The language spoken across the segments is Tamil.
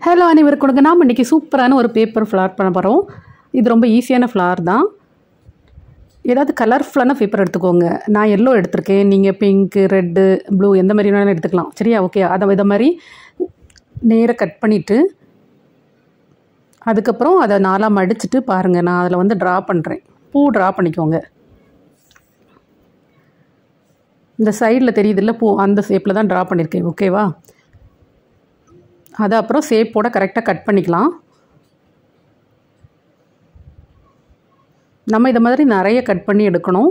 ஹலோ அனைவருக்கும் நாம் இன்றைக்கி சூப்பரான ஒரு பேப்பர் ஃப்ளார் பண்ண போகிறோம். இது ரொம்ப ஈஸியான ஃப்ளார் தான். ஏதாவது கலர்ஃபுல்லான பேப்பர் எடுத்துக்கோங்க. நான் எல்லோ எடுத்திருக்கேன், நீங்கள் பிங்க்கு, ரெட்டு, ப்ளூ எந்த மாதிரி வேணாலும் எடுத்துக்கலாம். சரியா? ஓகே. இதை மாதிரி நேராக கட் பண்ணிவிட்டு அதுக்கப்புறம் அதை நாலாக மடிச்சுட்டு பாருங்கள், நான் அதில் வந்து ட்ரா பண்ணுறேன். பூ ட்ரா பண்ணிக்கோங்க. இந்த சைடில் தெரியுதில்ல பூ, அந்த ஷேப்பில் தான் ட்ரா பண்ணியிருக்கேன். ஓகேவா? அதை அப்புறம் ஷேப்போட கரெக்டாக கட் பண்ணிக்கலாம். நம்ம இதை மாதிரி நிறைய கட் பண்ணி எடுக்கணும்.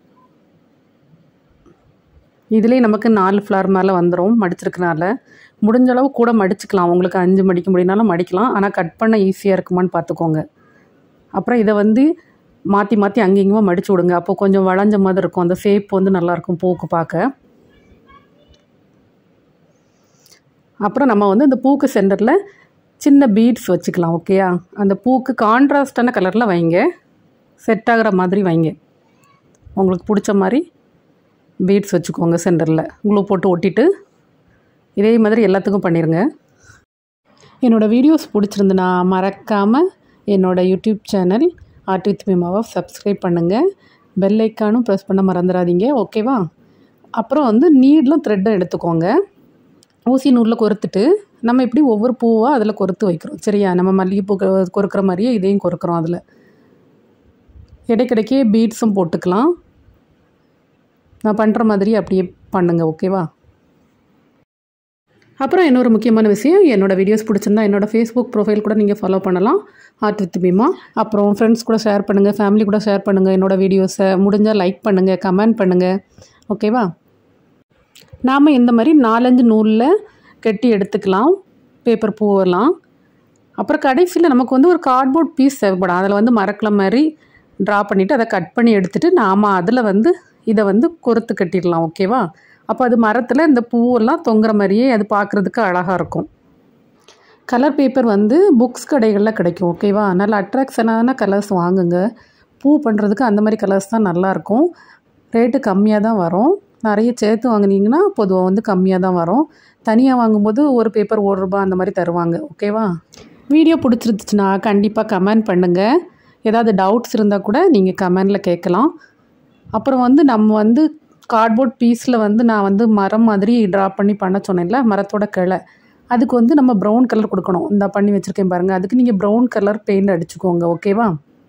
இதுலேயே நமக்கு 4 ஃப்ளார் மேலே வந்துடும் மடிச்சிருக்கனால. முடிஞ்ச அளவு கூட மடிச்சுக்கலாம். உங்களுக்கு 5 மடிக்க முடியினாலும் மடிக்கலாம். ஆனால் கட் பண்ண ஈஸியாக இருக்குமான்னு பார்த்துக்கோங்க. அப்புறம் இதை வந்து மாற்றி மாற்றி அங்கேயுமா மடிச்சு விடுங்க. அப்போ கொஞ்சம் வளைஞ்ச மாதிரி இருக்கும். அந்த ஷேப் வந்து நல்லாயிருக்கும் பூக்கு பார்க்க. அப்புறம் நம்ம வந்து இந்த பூக்கு சென்டரில் சின்ன பீட்ஸ் வச்சுக்கலாம். ஓகேயா? அந்த பூக்கு கான்ட்ராஸ்டான கலரில் வைங்க, செட் ஆகிற மாதிரி வைங்க. உங்களுக்கு பிடிச்ச மாதிரி பீட்ஸ் வச்சுக்கோங்க. சென்டரில் க்ளூ போட்டு ஒட்டிட்டு இதே மாதிரி எல்லாத்துக்கும் பண்ணிடுங்க. என்னோடய வீடியோஸ் பிடிச்சிருந்துன்னா மறக்காமல் என்னோடய யூடியூப் சேனல் ஆர்ட் வித் மீமாவை சப்ஸ்கிரைப் பண்ணுங்கள். பெல் ஐக்கானும் ப்ரெஸ் பண்ண மறந்துடாதீங்க. ஓகேவா? அப்புறம் வந்து நீடலும் த்ரெட்டும் எடுத்துக்கோங்க. ஊசி நூலில் கொறுத்துட்டு நம்ம இப்படி ஒவ்வொரு பூவாக அதில் கொறுத்து வைக்கிறோம். சரியா? நம்ம மல்லிகைப்பூ கொறுக்கிற மாதிரியே இதையும் கொறுக்கிறோம். அதில் இடைக்கிடைக்கே பீட்ஸும் போட்டுக்கலாம். நான் பண்ணுற மாதிரி அப்படியே பண்ணுங்கள். ஓகேவா? அப்புறம் இன்னொரு முக்கியமான விஷயம், என்னோடய வீடியோஸ் பிடிச்சிருந்தா என்னோடய ஃபேஸ்புக் ப்ரொஃபைல் கூட நீங்கள் ஃபாலோ பண்ணலாம், ஆர்ட் வித் மீமா. அப்புறம் ஃப்ரெண்ட்ஸ் கூட ஷேர் பண்ணுங்கள், ஃபேமிலி கூட ஷேர் பண்ணுங்கள். என்னோடய வீடியோஸை முடிஞ்சால் லைக் பண்ணுங்கள், கமெண்ட் பண்ணுங்கள். ஓகேவா? நாம் இந்த மாதிரி 4-5 நூலில் கட்டி எடுத்துக்கலாம் பேப்பர் பூவெல்லாம். அப்புறம் கடைசியில் நமக்கு வந்து ஒரு கார்ட்போர்ட் பீஸ் தேவைப்படும். அதில் வந்து மரக்கலை மாதிரி ட்ரா பண்ணிவிட்டு அதை கட் பண்ணி எடுத்துகிட்டு நாம் அதில் வந்து இதை வந்து கொறுத்து கட்டிடலாம். ஓகேவா? அப்போ அது மரத்தில் இந்த பூவெல்லாம் தொங்குற மாதிரியே அது பார்க்குறதுக்கு அழகாக இருக்கும். கலர் பேப்பர் வந்து புக்ஸ் கடைகளில் கிடைக்கும். ஓகேவா? நல்ல அட்ராக்ஷனான கலர்ஸ் வாங்குங்க. பூ பண்ணுறதுக்கு அந்த மாதிரி கலர்ஸ் தான் நல்லாயிருக்கும். ரேட்டு கம்மியாக தான் வரும். நிறைய சேர்த்து வாங்கினீங்கன்னா பொதுவாக வந்து கம்மியாக தான் வரும். தனியாக வாங்கும்போது ஒரு பேப்பர் ₹1 அந்த மாதிரி தருவாங்க. ஓகேவா? வீடியோ பிடிச்சிருந்துச்சுன்னா கண்டிப்பாக கமெண்ட் பண்ணுங்கள். ஏதாவது டவுட்ஸ் இருந்தால் கூட நீங்கள் கமெண்டில் கேட்கலாம். அப்புறம் வந்து நம்ம வந்து கார்ட்போர்ட் பீஸில் வந்து நான் வந்து மரம் மாதிரி ட்ரா பண்ண சொன்னேன்ல, மரத்தோட கிளை, அதுக்கு வந்து நம்ம ப்ரௌன் கலர் கொடுக்கணும். இந்த பண்ணி வச்சுருக்கேன் பாருங்கள். அதுக்கு நீங்கள் ப்ரௌன் கலர் பெயிண்ட் அடிச்சுக்கோங்க. ஓகேவா?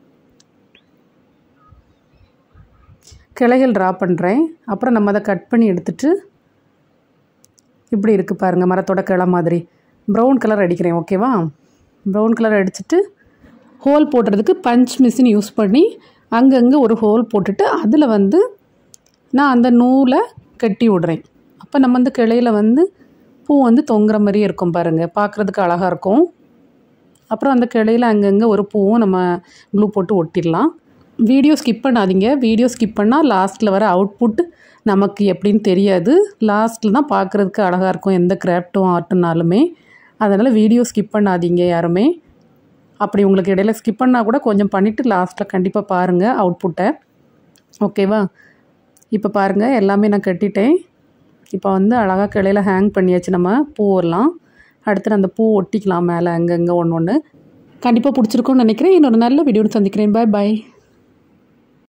கிளைகள் ட்ரா பண்ணுறேன். அப்புறம் நம்ம அதை கட் பண்ணி எடுத்துகிட்டு இப்படி இருக்குது பாருங்கள், மரத்தோட கிளை மாதிரி ப்ரௌன் கலர் அடிக்கிறேன். ஓகேவா? ப்ரௌன் கலர் அடிச்சுட்டு ஹோல் போடுறதுக்கு பஞ்ச் மிஷின் யூஸ் பண்ணி அங்கங்கே ஒரு ஹோல் போட்டுட்டு அதில் வந்து நான் அந்த நூலை கட்டி விடுறேன். அப்போ நம்ம அந்த கிளையில் வந்து பூ வந்து தொங்குற மாதிரியே இருக்கும் பாருங்கள், பார்க்குறதுக்கு அழகாக இருக்கும். அப்புறம் அந்த கிளையில் அங்கங்கே ஒரு பூவும் நம்ம க்ளூ போட்டு ஒட்டிடலாம். வீடியோ ஸ்கிப் பண்ணாதீங்க. வீடியோ ஸ்கிப் பண்ணால் லாஸ்ட்டில் வர அவுட்புட் நமக்கு எப்படின்னு தெரியாது. லாஸ்ட்டில் தான் பார்க்குறதுக்கு அழகாக இருக்கும் எந்த கிராஃப்ட்டும் ஆர்ட்டுனாலுமே. அதனால் வீடியோ ஸ்கிப் பண்ணாதீங்க யாருமே. அப்படி உங்களுக்கு இடையில ஸ்கிப் பண்ணால் கூட கொஞ்சம் பண்ணிவிட்டு லாஸ்ட்டில் கண்டிப்பாக பாருங்கள் அவுட்புட்டை. ஓகேவா? இப்போ பாருங்கள், எல்லாமே நான் கட்டிட்டேன். இப்போ வந்து அழகாக கிளையில் ஹேங் பண்ணியாச்சு நம்ம பூவெல்லாம். அடுத்து அந்த பூ ஒட்டிக்கலாம் மேலே அங்கங்கே ஒன்று ஒன்று. கண்டிப்பாக பிடிச்சிருக்கும்னு நினைக்கிறேன். இன்னொரு நல்ல வீடியோன்னு சந்திக்கிறேன். பாய் பாய்.